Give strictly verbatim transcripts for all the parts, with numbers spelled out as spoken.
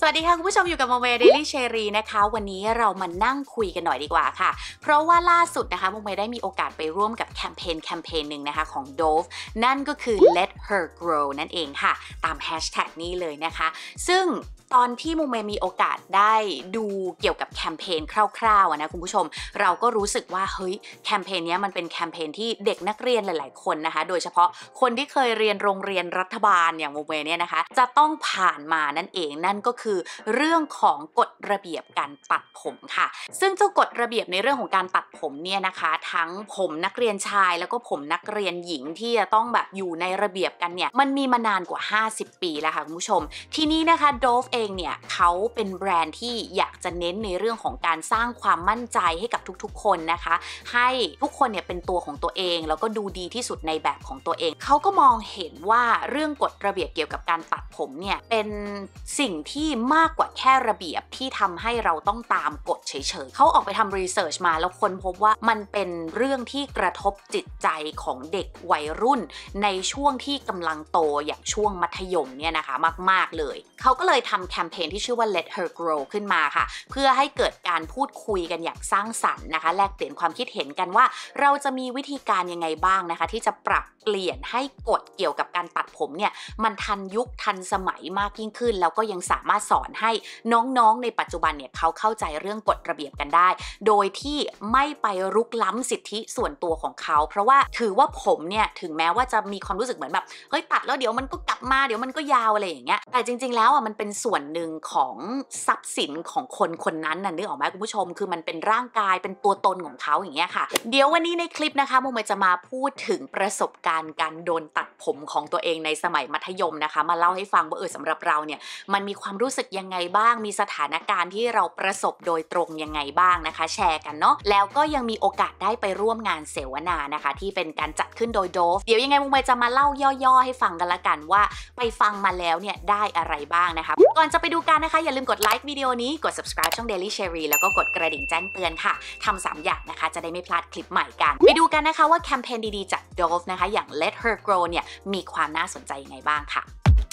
สวัสดีค่ะคุณผู้ชมอยู่กับโมเมเดลี่เชอรี่นะคะวันนี้เรามานั่งคุยกันหน่อยดีกว่าค่ะเพราะว่าล่าสุดนะคะโมเมได้มีโอกาสไปร่วมกับแคมเปญแคมเปญหนึ่งนะคะของ Dove นั่นก็คือ Let Her Grow นั่นเองค่ะตามแฮชแท็กนี้เลยนะคะซึ่งตอนที่โมเมมีโอกาสได้ดูเกี่ยวกับแคมเปญคร่าวๆนะคุณผู้ชมเราก็รู้สึกว่าเฮ้ยแคมเปญนี้มันเป็นแคมเปญที่เด็กนักเรียนหลายๆคนนะคะโดยเฉพาะคนที่เคยเรียนโรงเรียนรัฐบาลอย่างโมเมเนี่ยนะคะจะต้องผ่านมานั่นเองนั่นก็คือเรื่องของกฎระเบียบการตัดผมค่ะซึ่งเจ้ากฎระเบียบในเรื่องของการตัดผมเนี่ยนะคะทั้งผมนักเรียนชายแล้วก็ผมนักเรียนหญิงที่จะต้องแบบอยู่ในระเบียบกันเนี่ยมันมีมานานกว่าห้าสิบปีแล้วค่ะคุณผู้ชมทีนี้นะคะ Dove เองเนี่ยเขาเป็นแบรนด์ที่อยากจะเน้นในเรื่องของการสร้างความมั่นใจให้กับทุกๆคนนะคะให้ทุกคนเนี่ยเป็นตัวของตัวเองแล้วก็ดูดีที่สุดในแบบของตัวเองเขาก็มองเห็นว่าเรื่องกฎระเบียบเกี่ยวกับการตัดผมเนี่ยเป็นสิ่งที่มากกว่าแค่ระเบียบที่ทำให้เราต้องตามกฎเฉยๆเขาออกไปทำรีเสิร์ชมาแล้วค้นพบว่ามันเป็นเรื่องที่กระทบจิตใจของเด็กวัยรุ่นในช่วงที่กำลังโตอย่างช่วงมัธยมเนี่ยนะคะมากๆเลยเขาก็เลยทำแคมเปญที่ชื่อว่า Let Her Grow ขึ้นมาค่ะเพื่อให้เกิดการพูดคุยกันอย่างสร้างสรรค์นะคะแลกเปลี่ยนความคิดเห็นกันว่าเราจะมีวิธีการยังไงบ้างนะคะที่จะปรับเปลี่ยนให้กฎเกี่ยวกับการตัดผมเนี่ยมันทันยุคทันสมัยมากยิ่งขึ้นแล้วก็ยังสามารถสอนให้น้องๆในปัจจุบันเนี่ยเขาเข้าใจเรื่องกฎระเบียบกันได้โดยที่ไม่ไปรุกล้ำสิทธิส่วนตัวของเขาเพราะว่าถือว่าผมเนี่ยถึงแม้ว่าจะมีความรู้สึกเหมือนแบบเฮ้ยตัดแล้วเดี๋ยวมันก็กลับมาเดี๋ยวมันก็ยาวอะไรอย่างเงี้ยแต่จริงๆแล้วอ่ะมันเป็นส่วนหนึ่งของทรัพย์สินของคนคนนั้นน่ะนึกออกไหมคุณผู้ชมคือมันเป็นร่างกายเป็นตัวตนของเขาอย่างเงี้ยค่ะเดี๋ยววันนี้ในคลิปนะคะโมเมจะมาพูดถึงประสบการณ์การโดนตัดผมของตัวเองในสมัยมัธยมนะคะมาเล่าให้ฟังว่าเออสำหรับเราเนี่ยมันมีความรู้สึกยังไงบ้างมีสถานการณ์ที่เราประสบโดยตรงยังไงบ้างนะคะแชร์กันเนาะแล้วก็ยังมีโอกาสได้ไปร่วมงานเสวนานะคะที่เป็นการจัดขึ้นโดย Dove เดี๋ยวยังไงโมเมจะมาเล่าย่อๆให้ฟังกันละกันว่าไปฟังมาแล้วเนี่ยได้อะไรบ้างนะคะก่อนจะไปดูกันนะคะอย่าลืมกดไลค์วิดีโอนี้กด subscribe ช่อง Daily Cherry แล้วก็กดกระดิ่งแจ้งเตือนค่ะทำสามอย่างนะคะจะได้ไม่พลาดคลิปใหม่กันไปดูกันนะคะว่าแคมเปญดีๆจาก Dove นะคะอย่าง Let Her Grow เนี่ยมีความน่าสนใจยังไงบ้างค่ะ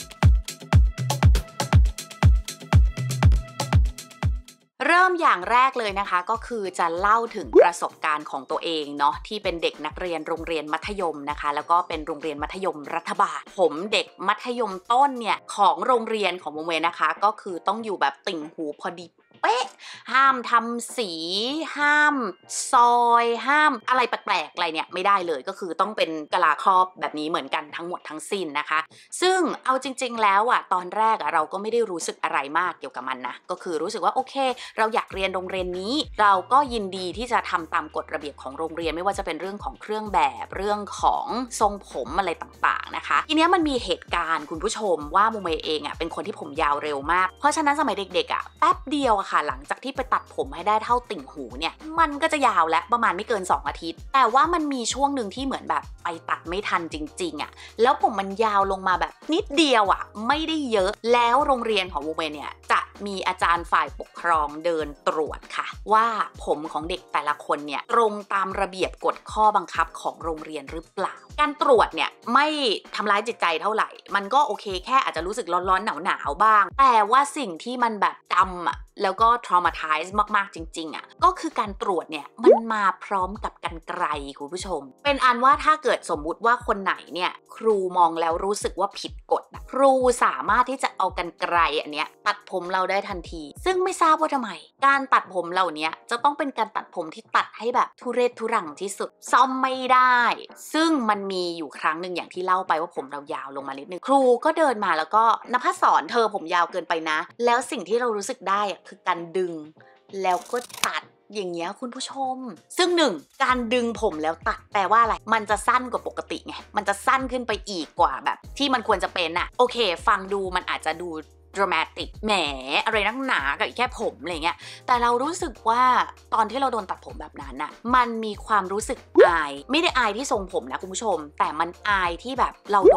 เริ่มอย่างแรกเลยนะคะก็คือจะเล่าถึงประสบการณ์ของตัวเองเนาะที่เป็นเด็กนักเรียนโรงเรียนมัธยมนะคะแล้วก็เป็นโรงเรียนมัธยมรัฐบาลผมเด็กมัธยมต้นเนี่ยของโรงเรียนของโมเมนะคะก็คือต้องอยู่แบบติ่งหูพอดีเป๊ะห้ามทำสีห้ามซอยห้ามอะไรแปลกๆอะไรเนี่ยไม่ได้เลยก็คือต้องเป็นกะลาครอบแบบนี้เหมือนกันทั้งหมดทั้งสิ้นนะคะซึ่งเอาจริงๆแล้วอ่ะตอนแรกอ่ะเราก็ไม่ได้รู้สึกอะไรมากเกี่ยวกับมันนะก็คือรู้สึกว่าโอเคเราอยากเรียนโรงเรียนนี้เราก็ยินดีที่จะทำตามกฎระเบียบของโรงเรียนไม่ว่าจะเป็นเรื่องของเครื่องแบบเรื่องของทรงผมอะไรต่างๆนะคะทีนี้มันมีเหตุการณ์คุณผู้ชมว่าโมเมเองอ่ะเป็นคนที่ผมยาวเร็วมากเพราะฉะนั้นสมัยเด็กๆอ่ะแป๊บเดียวอะค่ะหลังจากที่ไปตัดผมให้ได้เท่าติ่งหูเนี่ยมันก็จะยาวและประมาณไม่เกินสองอาทิตย์แต่ว่ามันมีช่วงหนึ่งที่เหมือนแบบไปตัดไม่ทันจริงๆอ่ะแล้วผมมันยาวลงมาแบบนิดเดียวอ่ะไม่ได้เยอะแล้วโรงเรียนของโมเมเนี่ยจะมีอาจารย์ฝ่ายปกครองเดินตรวจค่ะว่าผมของเด็กแต่ละคนเนี่ยตรงตามระเบียบกฎข้อบังคับของโรงเรียนหรือเปล่าการตรวจเนี่ยไม่ทำร้ายจิตใจเท่าไหร่มันก็โอเคแค่อาจจะรู้สึกร้อนๆหนาวๆบ้างแต่ว่าสิ่งที่มันแบบจำอ่ะแล้วก็ traumatize มากๆจริงๆอ่ะก็คือการตรวจเนี่ยมันมาพร้อมกับกรรไกรคุณผู้ชมเป็นอันว่าถ้าเกิดสมมุติว่าคนไหนเนี่ยครูมองแล้วรู้สึกว่าผิดกฎครูสามารถที่จะเอากรรไกรอันเนี้ยตัดผมเราได้ทันทีซึ่งไม่ทราบว่าทำไมการตัดผมเหล่านี้จะต้องเป็นการตัดผมที่ตัดให้แบบทุเรศทุรังที่สุดซ่อมไม่ได้ซึ่งมันมีอยู่ครั้งหนึ่งอย่างที่เล่าไปว่าผมเรายาวลงมานิดนึงครูก็เดินมาแล้วก็นภัสสรเธอผมยาวเกินไปนะแล้วสิ่งที่เรารู้สึกได้อะคือการดึงแล้วก็ตัดอย่างเงี้ยคุณผู้ชมซึ่งหนึ่งการดึงผมแล้วตัดแปลว่าอะไรมันจะสั้นกว่าปกติไงมันจะสั้นขึ้นไปอีกกว่าแบบที่มันควรจะเป็นอะโอเคฟังดูมันอาจจะดูดรามาติกแหมอะไรนักหนากับแค่ผมอะไรเงี้ยแต่เรารู้สึกว่าตอนที่เราโดนตัดผมแบบนั้นน่ะมันมีความรู้สึกอายไม่ได้อายที่ทรงผมนะคุณผู้ชมแต่มันอายที่แบบเราโดนตัดผ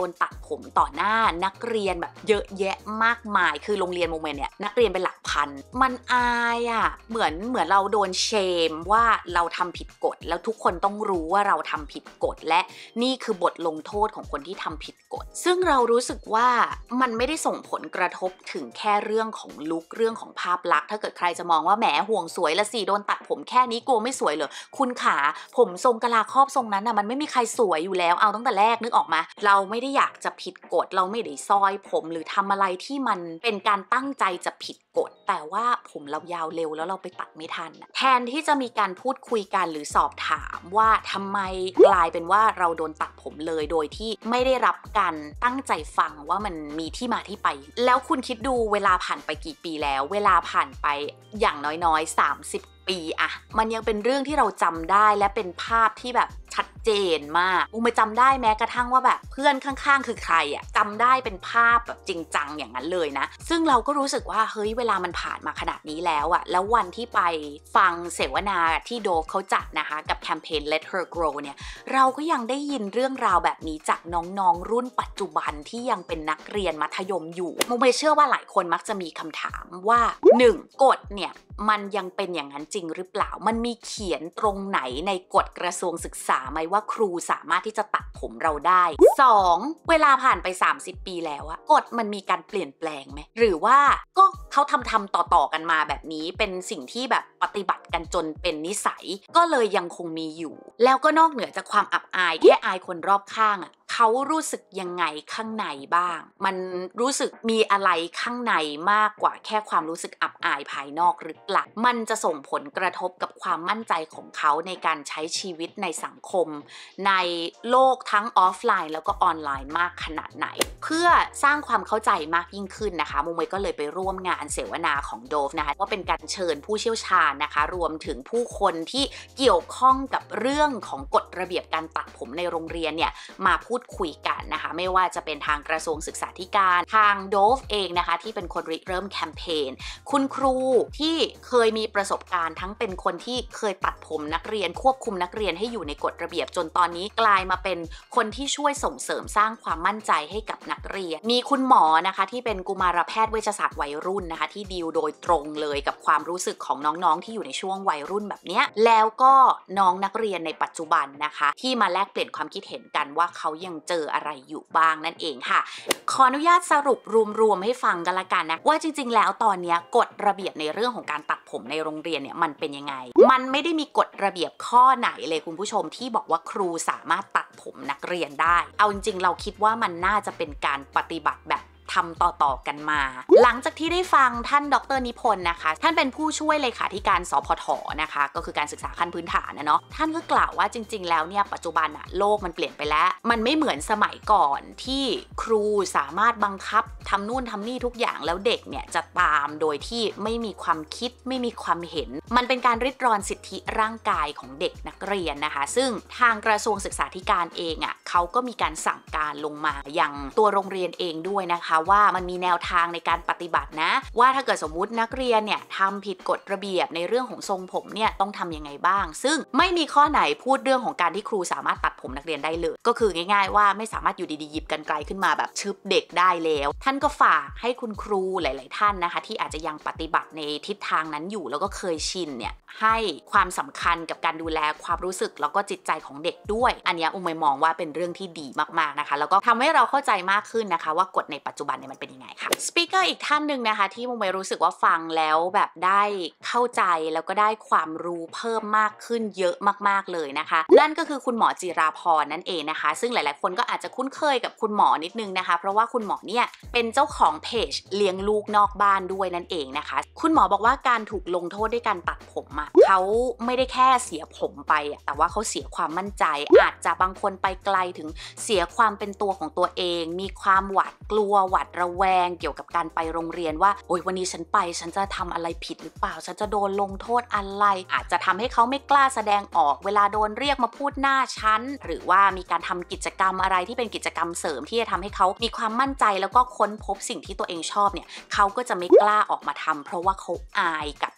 ผมต่อหน้านักเรียนแบบเยอะแยะมากมายคือโรงเรียนโมเมนต์เนี่ยนักเรียนเป็นหลักพันมันอายอ่ะเหมือนเหมือนเราโดนเชมว่าเราทำผิดกฎแล้วทุกคนต้องรู้ว่าเราทำผิดกฎและนี่คือบทลงโทษของคนที่ทำผิดกฎซึ่งเรารู้สึกว่ามันไม่ได้ส่งผลกระทบถึงแค่เรื่องของลุคเรื่องของภาพลักษณ์ถ้าเกิดใครจะมองว่าแหมห่วงสวยละสิโดนตัดผมแค่นี้กลัวไม่สวยเหรอคุณขาผมทรงกะลาครอบทรงนั้นน่ะมันไม่มีใครสวยอยู่แล้วเอาตั้งแต่แรกนึกออกมาเราไม่ได้อยากจะผิดกฎเราไม่ได้ซอยผมหรือทำอะไรที่มันเป็นการตั้งใจจะผิดกฎแต่ว่าผมเรายาวเร็วแล้วเราไปตัดไม่ทันแทนที่จะมีการพูดคุยกันหรือสอบถามว่าทำไมกลายเป็นว่าเราโดนตัดผมเลยโดยที่ไม่ได้รับการตั้งใจฟังว่ามันมีที่มาที่ไปแล้วคุณคิดดูเวลาผ่านไปกี่ปีแล้วเวลาผ่านไปอย่างน้อยๆสามสิบปีอะมันยังเป็นเรื่องที่เราจำได้และเป็นภาพที่แบบชัดเจนมากอูไม่จำได้แม้กระทั่งว่าแบบเพื่อนข้างๆคือใครอะจำได้เป็นภาพแบบจริงจังอย่างนั้นเลยนะซึ่งเราก็รู้สึกว่าเฮ้ยเวลามันผ่านมาขนาดนี้แล้วอะแล้ววันที่ไปฟังเสวนาที่โดฟเขาจัดนะคะกับแคมเปญ Let Her Grow เนี่ยเราก็ยังได้ยินเรื่องราวแบบนี้จากน้องๆรุ่นปัจจุบันที่ยังเป็นนักเรียนมัธยมอยู่โมเมเชื่อว่าหลายคนมักจะมีคำถามว่าหนึ่งกฎเนี่ยมันยังเป็นอย่างนั้นจริงหรือเปล่ามันมีเขียนตรงไหนในกฎกระทรวงศึกษาไหมว่าครูสามารถที่จะตัดผมเราได้สองเวลาผ่านไปสามสิบปีแล้วอะกฎมันมีการเปลี่ยนแปลงไหมหรือว่าก็เขาทำทำต่อๆกันมาแบบนี้เป็นสิ่งที่แบบปฏิบัติกันจนเป็นนิสัยก็เลยยังคงมีอยู่แล้วก็นอกเหนือจากความอับอายแค่อายคนรอบข้างอะเขารู้สึกยังไงข้างในบ้างมันรู้สึกมีอะไรข้างในมากกว่าแค่ความรู้สึกอับอายภายนอกหรือเปล่ามันจะส่งผลกระทบกับความมั่นใจของเขาในการใช้ชีวิตในสังคมในโลกทั้งออฟไลน์แล้วก็ออนไลน์มากขนาดไหนเพื่อสร้างความเข้าใจมากยิ่งขึ้นนะคะมุมเมย์ก็เลยไปร่วมงานเสวนาของโดฟนะคะว่าเป็นการเชิญผู้เชี่ยวชาญนะคะรวมถึงผู้คนที่เกี่ยวข้องกับเรื่องของกฎระเบียบการตัดผมในโรงเรียนเนี่ยมาพูดคุยกันนะคะไม่ว่าจะเป็นทางกระทรวงศึกษาธิการทางโดฟเองนะคะที่เป็นคนริเริ่มแคมเปญคุณครูที่เคยมีประสบการณ์ทั้งเป็นคนที่เคยตัดผมนักเรียนควบคุมนักเรียนให้อยู่ในกฎระเบียบจนตอนนี้กลายมาเป็นคนที่ช่วยส่งเสริมสร้างความมั่นใจให้กับนักเรียนมีคุณหมอนะคะที่เป็นกุมารแพทย์เวชศาสตร์วัยรุ่นนะคะที่ดีลโดยตรงเลยกับความรู้สึกของน้องๆที่อยู่ในช่วงวัยรุ่นแบบนี้แล้วก็น้องนักเรียนในปัจจุบันนะคะที่มาแลกเปลี่ยนความคิดเห็นกันว่าเขายังเจออะไรอยู่บ้างนั่นเองค่ะขออนุญาตสรุปรวมๆให้ฟังกันละกันนะว่าจริงๆแล้วตอนนี้กฎระเบียบในเรื่องของการตัดผมในโรงเรียนเนี่ยมันเป็นยังไงมันไม่ได้มีกฎระเบียบข้อไหนเลยคุณผู้ชมที่บอกว่าครูสามารถตัดผมนักเรียนได้เอาจริงๆเราคิดว่ามันน่าจะเป็นการปฏิบัติแบบทำต่อๆกันมาหลังจากที่ได้ฟังท่านดรนิพนธ์นะคะท่านเป็นผู้ช่วยเลขาธิการสพทนะคะก็คือการศึกษาขั้นพื้นฐานนะเนาะท่านก็กล่าวว่าจริงๆแล้วเนี่ยปัจจุบันอะโลกมันเปลี่ยนไปแล้วมันไม่เหมือนสมัยก่อนที่ครูสามารถบังคับทำนู่นทำนี่ทุกอย่างแล้วเด็กเนี่ยจะตามโดยที่ไม่มีความคิดไม่มีความเห็นมันเป็นการริดรอนสิทธิร่างกายของเด็กนักเรียนนะคะซึ่งทางกระทรวงศึกษาธิการเองอะเขาก็มีการสั่งการลงมาอย่างตัวโรงเรียนเองด้วยนะคะว่ามันมีแนวทางในการปฏิบัตินะว่าถ้าเกิดสมมุตินักเรียนเนี่ยทำผิดกฎระเบียบในเรื่องของทรงผมเนี่ยต้องทำยังไงบ้างซึ่งไม่มีข้อไหนพูดเรื่องของการที่ครูสามารถตัดผมนักเรียนได้เลยก็คือง่ายๆว่าไม่สามารถอยู่ดีๆหยิบกรรไกรขึ้นมาแบบชึบเด็กได้แล้วท่านก็ฝากให้คุณครูหลายๆท่านนะคะที่อาจจะยังปฏิบัติในทิศทางนั้นอยู่แล้วก็เคยชินเนี่ยให้ความสำคัญกับการดูแลความรู้สึกแล้วก็จิตใจของเด็กด้วยอันนี้อุ้มมองว่าเป็นเรื่องที่ดีมากๆนะคะแล้วก็ทำให้เราเข้าใจมากขึ้นนะคะว่ากฎในปัจจุบันเนี่ยมันเป็นยังไงค่ะสปีกเกอร์อีกท่านหนึ่งนะคะที่มุมเมรู้สึกว่าฟังแล้วแบบได้เข้าใจแล้วก็ได้ความรู้เพิ่มมากขึ้นเยอะมากๆเลยนะคะนั่นก็คือคุณหมอจิราพรนั่นเองนะคะซึ่งหลายๆคนก็อาจจะคุ้นเคยกับคุณหมอนิดนึงนะคะเพราะว่าคุณหมอเนี่ยเป็นเจ้าของเพจเลี้ยงลูกนอกบ้านด้วยนั่นเองนะคะคุณหมอบอกว่าการถูกลงโทษด้วยการตัดผมอะเขาไม่ได้แค่เสียผมไปแต่ว่าเขาเสียความมั่นใจอาจจะบางคนไปไกลถึงเสียความเป็นตัวของตัวเองมีความหวาดกลัวหวาดระแวงเกี่ยวกับการไปโรงเรียนว่าโอ๊ยวันนี้ฉันไปฉันจะทำอะไรผิดหรือเปล่าฉันจะโดนลงโทษอะไรอาจจะทำให้เขาไม่กล้าแสดงออกเวลาโดนเรียกมาพูดหน้าชั้นหรือว่ามีการทำกิจกรรมอะไรที่เป็นกิจกรรมเสริมที่จะทำให้เขามีความมั่นใจแล้วก็ค้นพบสิ่งที่ตัวเองชอบเนี่ยเขาก็จะไม่กล้าออกมาทำเพราะว่าเขาอายกับ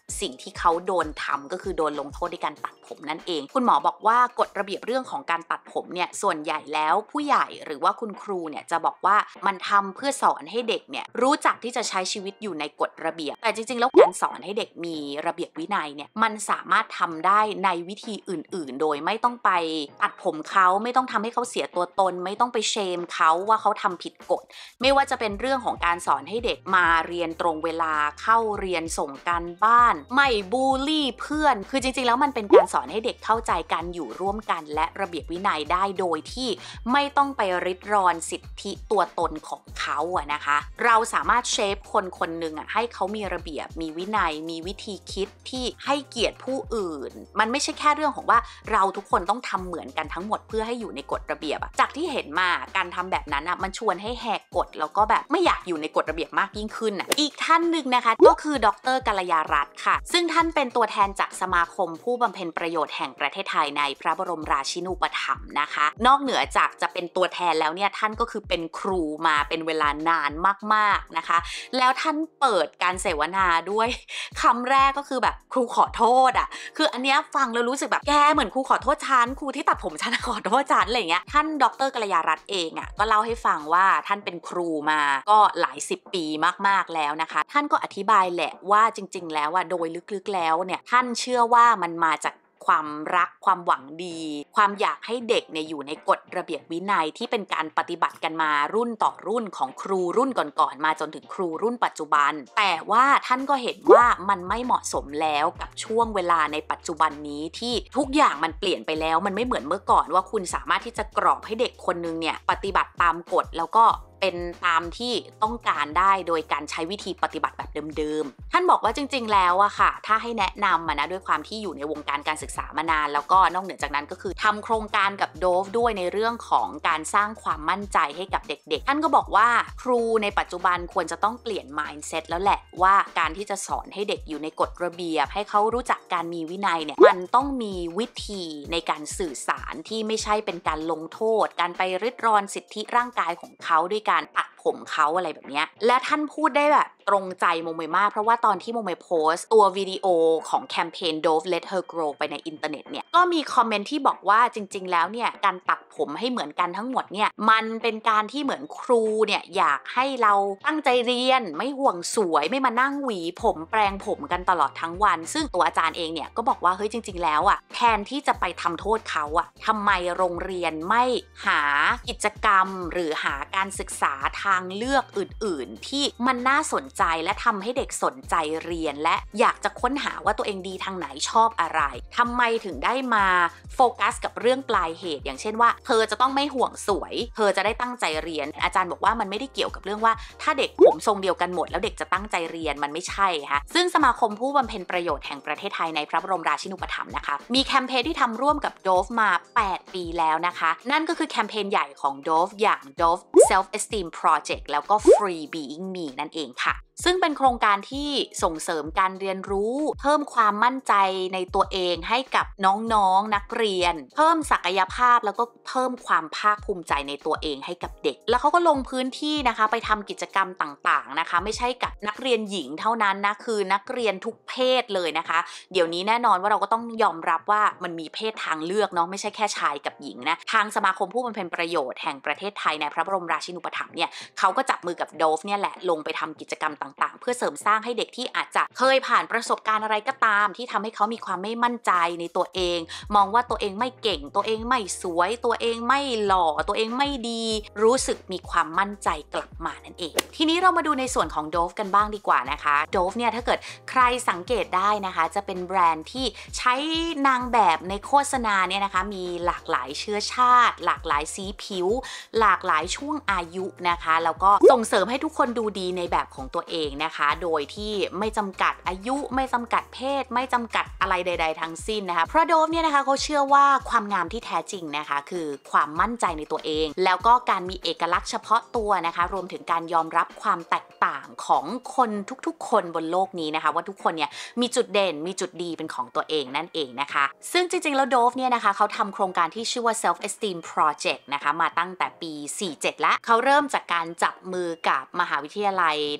สิ่งที่เขาโดนทำก็คือโดนลงโทษด้วยการตัดผมนั่นเองคุณหมอบอกว่ากฎระเบียบเรื่องของการตัดผมเนี่ยส่วนใหญ่แล้วผู้ใหญ่หรือว่าคุณครูเนี่ยจะบอกว่ามันทำเพื่อสอนให้เด็กเนี่ยรู้จักที่จะใช้ชีวิตอยู่ในกฎระเบียบแต่จริงๆแล้วการสอนให้เด็กมีระเบียบวินัยเนี่ยมันสามารถทำได้ในวิธีอื่นๆโดยไม่ต้องไปตัดผมเขาไม่ต้องทำให้เขาเสียตัวตนไม่ต้องไปเชมเขาว่าเขาทำผิดกฎไม่ว่าจะเป็นเรื่องของการสอนให้เด็กมาเรียนตรงเวลาเข้าเรียนส่งการบ้านไม่บูลลี่เพื่อนคือจริงๆแล้วมันเป็นการสอนให้เด็กเข้าใจการอยู่ร่วมกันและระเบียบวินัยได้โดยที่ไม่ต้องไปริดรอนสิทธิตัวตนของเขาอะนะคะเราสามารถเชฟคนคนหนึ่งอะให้เขามีระเบียบมีวินัยมีวิธีคิดที่ให้เกียรติผู้อื่นมันไม่ใช่แค่เรื่องของว่าเราทุกคนต้องทำเหมือนกันทั้งหมดเพื่อให้อยู่ในกฎระเบียบอะจากที่เห็นมาการทำแบบนั้นอะมันชวนให้แหกกฎแล้วก็แบบไม่อยากอยู่ในกฎระเบียบมากยิ่งขึ้นอะอีกท่านหนึ่งนะคะก็คือดร.กัลยารัตน์ค่ะซึ่งท่านเป็นตัวแทนจากสมาคมผู้บำเพ็ญประโยชน์แห่งประเทศไทยในพระบรมราชินูปถัมภ์นะคะนอกเหนือจากจะเป็นตัวแทนแล้วเนี่ยท่านก็คือเป็นครูมาเป็นเวลานานมากๆนะคะแล้วท่านเปิดการเสวนาด้วยคำแรกก็คือแบบครูขอโทษอ่ะคืออันเนี้ยฟังแล้วรู้สึกแบบแกเหมือนครูขอโทษฉันครูที่ตัดผมฉันขอโทษฉันอะไรเงี้ยท่านดร.กัลยารัตน์เองอ่ะก็เล่าให้ฟังว่าท่านเป็นครูมาก็หลายสิบปีมากๆแล้วนะคะท่านก็อธิบายแหละว่าจริงๆแล้วอ่ะโดยลึกๆแล้วเนี่ยท่านเชื่อว่ามันมาจากความรักความหวังดีความอยากให้เด็กเนี่ยอยู่ในกฎระเบียบวินัยที่เป็นการปฏิบัติกันมารุ่นต่อรุ่นของครูรุ่นก่อนๆมาจนถึงครูรุ่นปัจจุบันแต่ว่าท่านก็เห็นว่ามันไม่เหมาะสมแล้วกับช่วงเวลาในปัจจุบันนี้ที่ทุกอย่างมันเปลี่ยนไปแล้วมันไม่เหมือนเมื่อก่อนว่าคุณสามารถที่จะกรอบให้เด็กคนนึงเนี่ยปฏิบัติตามกฎแล้วก็เป็นตามที่ต้องการได้โดยการใช้วิธีปฏิบัติแบบเดิมๆท่านบอกว่าจริงๆแล้วอะค่ะถ้าให้แนะนำมานะด้วยความที่อยู่ในวงการการศึกษามานานแล้วก็นอกเหนือจากนั้นก็คือทำโครงการกับโดฟด้วยในเรื่องของการสร้างความมั่นใจให้กับเด็กๆท่านก็บอกว่าครูในปัจจุบันควรจะต้องเปลี่ยน mindset แล้วแหละว่าการที่จะสอนให้เด็กอยู่ในกฎระเบียบให้เขารู้จักการมีวินัยเนี่ยมันต้องมีวิธีในการสื่อสารที่ไม่ใช่เป็นการลงโทษการไปริดรอนสิทธิร่างกายของเขาด้วยการตัดผมเขาอะไรแบบนี้และท่านพูดได้แบบตรงใจโมเมมากเพราะว่าตอนที่โมเมโพสต์ตัววิดีโอของแคมเปญ Dove Let Her Grow ไปในอินเทอร์เน็ตเนี่ยก็มีคอมเมนต์ที่บอกว่าจริงๆแล้วเนี่ยการตัดผมให้เหมือนกันทั้งหมดเนี่ยมันเป็นการที่เหมือนครูเนี่ยอยากให้เราตั้งใจเรียนไม่ห่วงสวยไม่มานั่งหวีผมแปรงผมกันตลอดทั้งวันซึ่งตัวอาจารย์เองเนี่ยก็บอกว่าเฮ้ยจริงๆแล้วอ่ะแทนที่จะไปทำโทษเขาอ่ะทำไมโรงเรียนไม่หากิจกรรมหรือหาการศึกษาทางเลือกอื่นๆที่มันน่าสนใจและทำให้เด็กสนใจเรียนและอยากจะค้นหาว่าตัวเองดีทางไหนชอบอะไรทำไมถึงได้มาโฟกัสกับเรื่องปลายเหตุอย่างเช่นว่าเธอจะต้องไม่ห่วงสวยเธอจะได้ตั้งใจเรียนอาจารย์บอกว่ามันไม่ได้เกี่ยวกับเรื่องว่าถ้าเด็กผมทรงเดียวกันหมดแล้วเด็กจะตั้งใจเรียนมันไม่ใช่ค่ะซึ่งสมาคมผู้บำเพ็ญประโยชน์แห่งประเทศไทยในพระบรมราชินูปถัมภ์นะคะมีแคมเปญที่ทำร่วมกับ Dove มาแปดปีแล้วนะคะนั่นก็คือแคมเปญใหญ่ของ Dove อย่าง Dove Self Esteem Project แล้วก็ Free Being Me นั่นเองค่ะซึ่งเป็นโครงการที่ส่งเสริมการเรียนรู้เพิ่มความมั่นใจในตัวเองให้กับน้องๆนักเรียนเพิ่มศักยภาพแล้วก็เพิ่มความภาคภูมิใจในตัวเองให้กับเด็กแล้วเขาก็ลงพื้นที่นะคะไปทำกิจกรรมต่างๆนะคะไม่ใช่กับนักเรียนหญิงเท่านั้นนะคือนักเรียนทุกเพศเลยนะคะเดี๋ยวนี้แน่นอนว่าเราก็ต้องยอมรับว่ามันมีเพศทางเลือกเนาะไม่ใช่แค่ชายกับหญิงนะทางสมาคมผู้บำเพ็ญประโยชน์แห่งประเทศไทยในพระบรมราชินูปถัมภ์เนี่ยเขาก็จับมือกับ Dove เนี่ยแหละลงไปทำกิจกรรมต่างๆเพื่อเสริมสร้างให้เด็กที่อาจจะเคยผ่านประสบการณ์อะไรก็ตามที่ทำให้เขามีความไม่มั่นใจในตัวเองมองว่าตัวเองไม่เก่งตัวเองไม่สวยตัวเองไม่หล่อตัวเองไม่ดีรู้สึกมีความมั่นใจกลับมานั่นเองทีนี้เรามาดูในส่วนของ Dove กันบ้างดีกว่านะคะ Dove เนี่ยถ้าเกิดใครสังเกตได้นะคะจะเป็นแบรนด์ที่ใช้นางแบบในโฆษณาเนี่ยนะคะมีหลากหลายเชื้อชาติหลากหลายสีผิวหลากหลายช่วงอายุนะคะแล้วก็ส่งเสริมให้ทุกคนดูดีในแบบของตัวเองนะคะโดยที่ไม่จำกัดอายุไม่จำกัดเพศไม่จำกัดอะไรใดๆทั้งสิ้นนะคะเพราะ Dove เนี่ยนะคะเขาเชื่อว่าความงามที่แท้จริงนะคะคือความมั่นใจในตัวเองแล้วก็การมีเอกลักษณ์เฉพาะตัวนะคะรวมถึงการยอมรับความแตกต่างของคนทุกๆคนบนโลกนี้นะคะว่าทุกคนเนี่ยมีจุดเด่นมีจุดดีเป็นของตัวเองนั่นเองนะคะซึ่งจริงๆแล้ว Dove เนี่ยนะคะเขาทำโครงการที่ชื่อว่า Self Esteem Project นะคะมาตั้งแต่ปีสี่สิบเจ็ดแล้วเขาเริ่มจากการจับมือกับมหาวิทยาลัยในประเท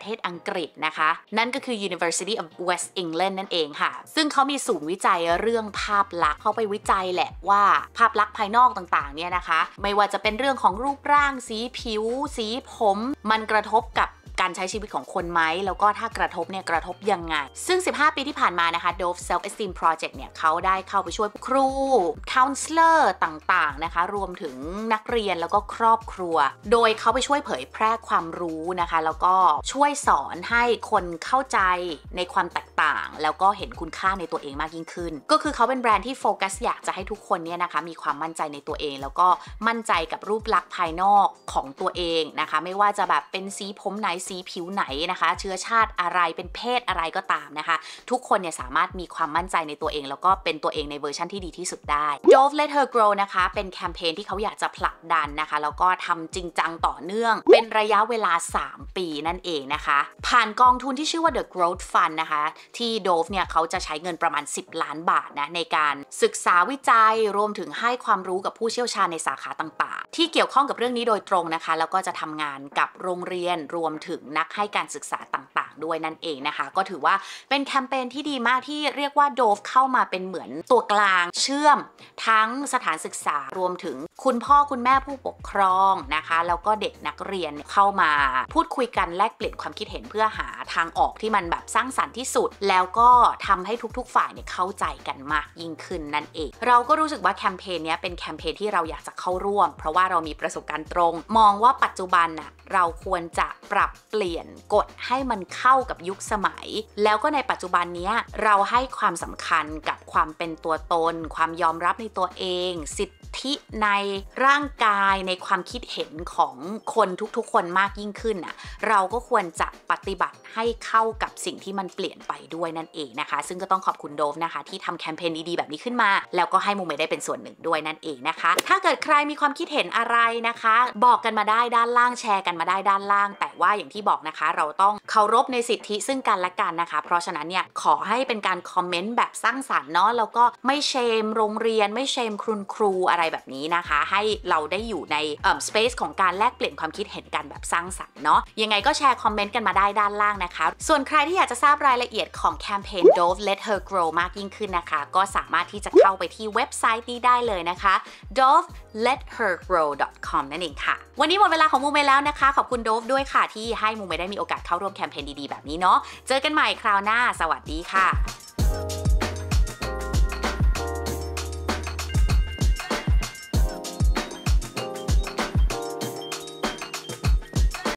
เทศอังกฤษนะคะนั่นก็คือ University of West England นั่นเองค่ะซึ่งเขามีศูนย์วิจัยเรื่องภาพลักษณ์เขาไปวิจัยแหละว่าภาพลักษณ์ภายนอกต่างๆเนี่ยนะคะไม่ว่าจะเป็นเรื่องของรูปร่างสีผิวสีผมมันกระทบกับการใช้ชีวิตของคนไหมแล้วก็ถ้ากระทบเนี่ยกระทบยังไงซึ่งสิบห้าปีที่ผ่านมานะคะ Dove Self Esteem Project เนี่ยเขาได้เข้าไปช่วยครู counselor ต่างๆนะคะรวมถึงนักเรียนแล้วก็ครอบครัวโดยเขาไปช่วยเผยแพร่ความรู้นะคะแล้วก็ช่วยสอนให้คนเข้าใจในความแตกต่างแล้วก็เห็นคุณค่าในตัวเองมากยิ่งขึ้นก็คือเขาเป็นแบรนด์ที่โฟกัสอยากจะให้ทุกคนเนี่ยนะคะมีความมั่นใจในตัวเองแล้วก็มั่นใจกับรูปลักษณ์ภายนอกของตัวเองนะคะไม่ว่าจะแบบเป็นสีผมไหนสีผิวไหนนะคะเชื้อชาติอะไรเป็นเพศอะไรก็ตามนะคะทุกคนเนี่ยสามารถมีความมั่นใจในตัวเองแล้วก็เป็นตัวเองในเวอร์ชันที่ดีที่สุดได้ Dove Let Her Grow นะคะเป็นแคมเปญที่เขาอยากจะผลักดันนะคะแล้วก็ทำจริงจังต่อเนื่องเป็นระยะเวลาสามปีนั่นเองนะคะผ่านกองทุนที่ชื่อว่า The Growth Fund นะคะที่ Dove เนี่ยเขาจะใช้เงินประมาณสิบล้านบาทนะในการศึกษาวิจัยรวมถึงให้ความรู้กับผู้เชี่ยวชาญในสาขาต่างๆที่เกี่ยวข้องกับเรื่องนี้โดยตรงนะคะแล้วก็จะทำงานกับโรงเรียนรวมถึงนักให้การศึกษาต่างๆด้วยนั่นเองนะคะก็ถือว่าเป็นแคมเปญที่ดีมากที่เรียกว่า Dove เข้ามาเป็นเหมือนตัวกลางเชื่อมทั้งสถานศึกษารวมถึงคุณพ่อคุณแม่ผู้ปกครองนะคะแล้วก็เด็กนักเรียนเข้ามาพูดคุยกันแลกเปลี่ยนความคิดเห็นเพื่อหาทางออกที่มันแบบสร้างสรรค์ที่สุดแล้วก็ทำให้ทุกๆฝ่ายเนี่ยเข้าใจกันมากยิ่งขึ้นนั่นเองเราก็รู้สึกว่าแคมเปญนี้เป็นแคมเปญที่เราอยากจะเข้าร่วมเพราะว่าเรามีประสบการณ์ตรงมองว่าปัจจุบันน่ะเราควรจะปรับเปลี่ยนกฎให้มันเข้ากับยุคสมัยแล้วก็ในปัจจุบันนี้เราให้ความสำคัญกับความเป็นตัวตนความยอมรับในตัวเองสิทธิในร่างกายในความคิดเห็นของคนทุกๆคนมากยิ่งขึ้นน่ะเราก็ควรจะปฏิบัติให้เข้ากับสิ่งที่มันเปลี่ยนไปด้วยนั่นเองนะคะซึ่งก็ต้องขอบคุณโดฟนะคะที่ทำแคมเปญดีๆแบบนี้ขึ้นมาแล้วก็ให้มูเมได้เป็นส่วนหนึ่งด้วยนั่นเองนะคะถ้าเกิดใครมีความคิดเห็นอะไรนะคะบอกกันมาได้ด้านล่างแชร์กันมาได้ด้านล่างแต่ว่าอย่างที่บอกนะคะเราต้องเคารพในสิทธิซึ่งกันและกันนะคะเพราะฉะนั้นเนี่ยขอให้เป็นการคอมเมนต์แบบสร้างสรรค์เนาะแล้วก็ไม่เชมโรงเรียนไม่เชมคุณครูอะไรแบบนี้นะคะให้เราได้อยู่ในเอ่อ space ของการแลกเปลี่ยนความคิดเห็นกันแบบสร้างสรรค์เนาะยังไงก็แชร์คอมเมนต์กันมาได้ด้านล่างนะคะส่วนใครที่อยากจะทราบรายละเอียดของแคมเปญ Dove Let Her Grow มากยิ่งขึ้นนะคะก็สามารถที่จะเข้าไปที่เว็บไซต์นี้ได้เลยนะคะ dove let her grow dot com นั่นเองค่ะวันนี้หมดเวลาของมูเมแล้วนะคะขอบคุณ Dove ด้วยค่ะที่ให้มูเมได้มีโอกาสเข้าร่วมแคมเปญดีๆแบบนี้เนาะเจอกันใหม่คราวหน้าสวัสดีค่ะ